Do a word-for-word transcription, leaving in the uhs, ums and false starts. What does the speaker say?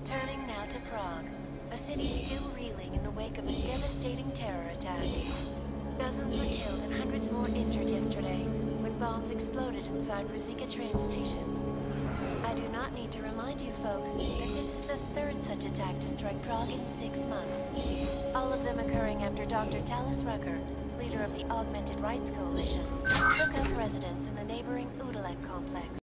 Turning now to Prague, a city still reeling in the wake of a devastating terror attack. Dozens were killed and hundreds more injured yesterday when bombs exploded inside Ruzicka train station. I do not need to remind you folks that this is the third such attack to strike Prague in six months. All of them occurring after Doctor Talis Rucker, leader of the Augmented Rights Coalition, took up residence in the neighboring Udalet complex.